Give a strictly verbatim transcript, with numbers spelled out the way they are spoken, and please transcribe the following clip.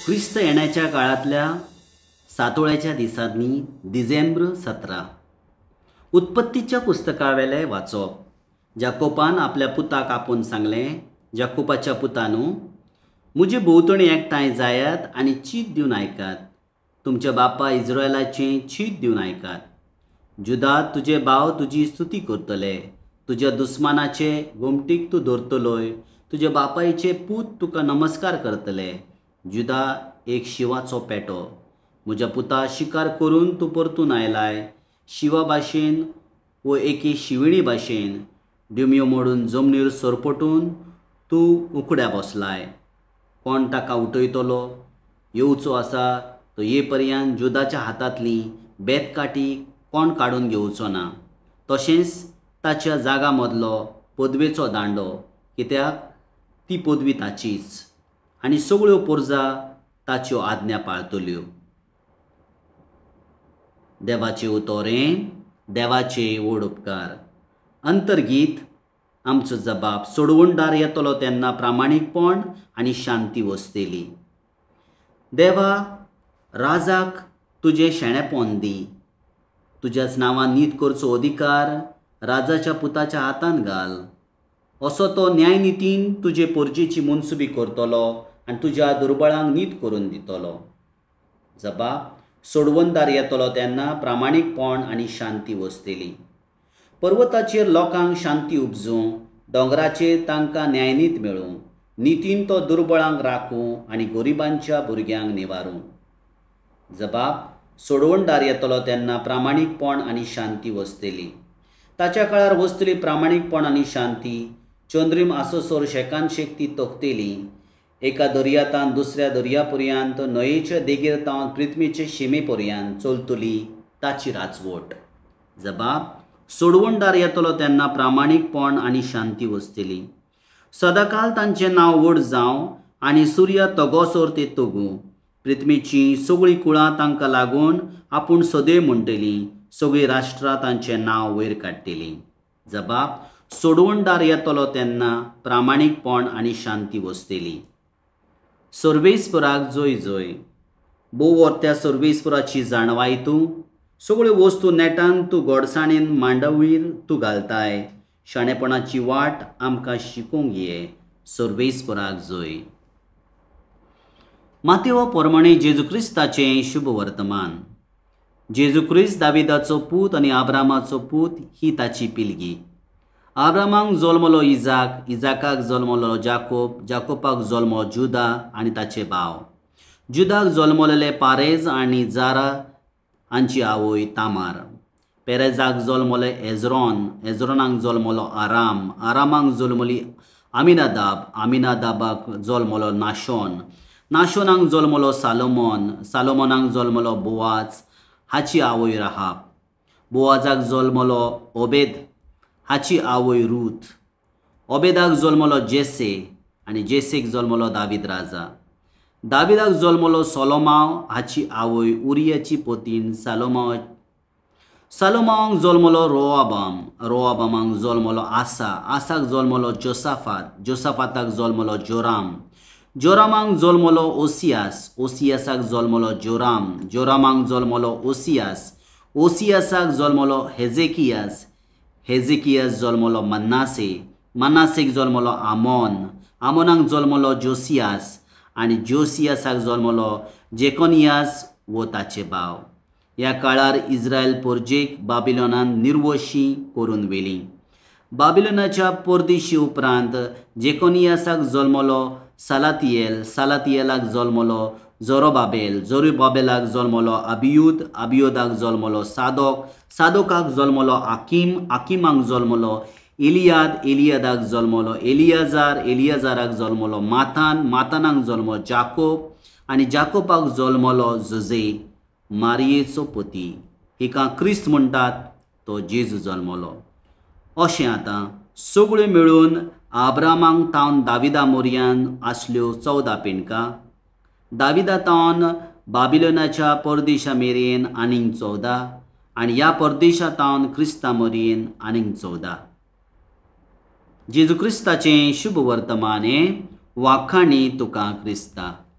ख्रिस्त येण्याच्या काळातल्या सातोळ्याच्या दिसांनी डिसेंबर सतरा उत्पत्तीच्या पुस्तकावेले वाचप. जाकोबान आपल्या पुताक आपून सांगलें, जाकोबाच्या पुतानू, मुझे भोवतणी एकठांय जायात आनी चीत दिवन आयकात. तुमच्या बापा इस्रायलाचें चीत दिवन आयकात. जुदा, तुजे भाव तुजी स्तुती करतले. तुज्या दुस्मानाचे गोमटीक तूं धरतलोय. तुज्या बापायचे पूत तुका नमस्कार करतले. जुदा, एक शिवाचो पेटो. म्हज्या पुता, शिकार करून तूं परतून आयलाय. शिवा भाशेन वो एके शिविणी भाशेन डिम्यो मोडून जमनीर सरपटून तूं उकड्या बसलाय. कोण ताका उठयतलो? येवचो आसा तो ये पर्यंत जुदाच्या हातांतली बेतकाठी कोण काडून घेवचो ना. तशेंच ताच्या जागा मदलो पदवेचो दांडो, कित्याक ती पदवी ताचीच आनी सगळ्यो पोरजा ताच्यो आज्ञा पाळतल्यो. देवाचे उतोरें, देवाचे व्हड उपकार. अंतर्गीत आमचो जबाब. सोडवणदार येतलो तेन्ना प्रामाणीकपण आनी शांती वसतली. देवा, राजाक तुजें शेणेपण दी. तुज्याच नांवान नीत करचो अधिकार राजाच्या पुताच्या हातांत घाल. असो तो न्याय नितीन तुजे पोरजेची मुनसुबी करतलो आनी तुज्या दुर्बळांक नीत करून दितलो. जबाब. सोडवणदार येतलो तेन्ना प्रामाणीकपण आनी शांती वसतली. पर्वताचेर लोकांक शांती उपजूं, दोंगराचेर तांकां न्यायनीत मेळूं. नितीन तो दुर्बळांक राखूं आनी गरिबांच्या भुरग्यांक निवारूं. जबाब. सोडवणदार येतलो तेन्ना प्रामाणीकपण आनी शांती वसतली. ताच्या काळार वसतली प्रामाणीकपण आनी शांती. चंद्रीम आसोसोर शेकान शेक ती तोखतेली. एका दर्यांतान दुसऱ्या दर्या पर्यंत, न्हंयेच्या देगेर तावन पृथ्वीचे शिमे पर्यंत चलतली ताची राजवट. जबाब. सोडवणदार येतलो तेन्ना प्रामाणीकपण आनी शांती वसतली. सदाकाल तांचें नांव व्हड जावं आनी सूर्य तगोसोर ते तगूं. पृथ्वीची सगळीं कुळां तांकां लागून आपूण सदैव म्हणटलीं. सगळीं राष्ट्रां तांचें नांव वयर काडटलीं. जबाब. सोडवणदार येतलो तेन्ना प्रामाणीकपण आनी शांती वसतली. सर्वेस्पराक जय जय. बोव वर्त्या सर्वेस्पराची जाणवाय तूं. सगळ्यो वस्तू नेटान तूं गोडसाणेन मांडवीर तूं घालताय. शाणेपणाची वाट आमकां शिकूंक ये. सर्वेस्पराक जय. मातेव प्रमाणे जेजू क्रिस्ताचें शुभ वर्तमान. जेजू क्रिस्त दाविदाचो पूत आनी आब्रामाचो पूत ही ताची पिलगी. आब्रामाक जल्मलो इजाक, इजाकाक जल्मलो जाकोब, जाकोबाक जल्मलो जुदा आनी ताचे भाव. जुदाक जल्मलेले पारेज आनी जारा हांची आवय तामार. पेरेजाक जल्मले एजरोन, एजरोनाक जल्मलो आराम, आरामाक जल्मली आमिनादाब, आमिनादाबाक जल्मलो नाशोन, नाशोनाक जल्मलो सालोमोन, सालोमोनाक जल्मलो बोआज हाची आवय राहाब. बोआजाक जल्मलो ओबेद हाची आवय रूथ. ओबेदाक जल्मलो जेसे आनी जेसेक जल्मलो दावीद राजा. दाविदाक जल्मलो सोलोमाव हाची आवय उरियाची पोतीन सालोमाव. सालोमावाक जल्मलो रोआबाम, रोआबामाक जल्मलो आसा, आसाक जल्मलो जोसाफात, जोसाफाताक जल्मलो जोराम, जोरामाक जल्मलो ओसियास, ओसियासाक जल्मलो जोराम, जोरामाक जल्मलो ओसियास, ओसियासाक जल्मलो हेजेकियास, हेजेकियास जल्मलो मन्नासे, मन्नासेक जल्मलो आमोन, आमोनाक जल्मलो जोसियास आनी जोसियासाक जल्मलो जेकोनियास वो ताचे भाव. ह्या काळार इस्रायल पोरजेक बाबिलोनान निर्वशी करून व्हेली. बाबिलोनाच्या परदेशी उपरांत जेकोनियासाक जल्मलो सालातियेल, सालातियेलाक जल्मलो जोरोबाबेल, जोरुबाबेलाक जल्मलो अबियूद, अबियूदाक जल्मलो सादोक, सादोकाक जल्मलो आकीम, आकीमाक जल्मलो एलियाद, एलियादाक जल्मलो एलियाजार, एलियाजाराक जल्मलो मातान, मातानाक जल्मलो जाकोब आनी जाकोबाक जल्मलो जोजे, मारियेचो पती. हिका क्रिस्त म्हणटात, तो जेजू जल्मलो. अशें आतां सगळ्यो मेळून आब्रामाक तावन दाविदा मोरयान आसल्यो चवदा पिणकां. दाविदा तावन बाबिलोनाच्या परदेशा मेरेन आनीक चवदा आनी ह्या परदेशा तावन क्रिस्ता मेरेन आनीक चवदा. जेजू क्रिस्ताचें शुभ वर्तमान हें वाखाणी तुका क्रिस्ता.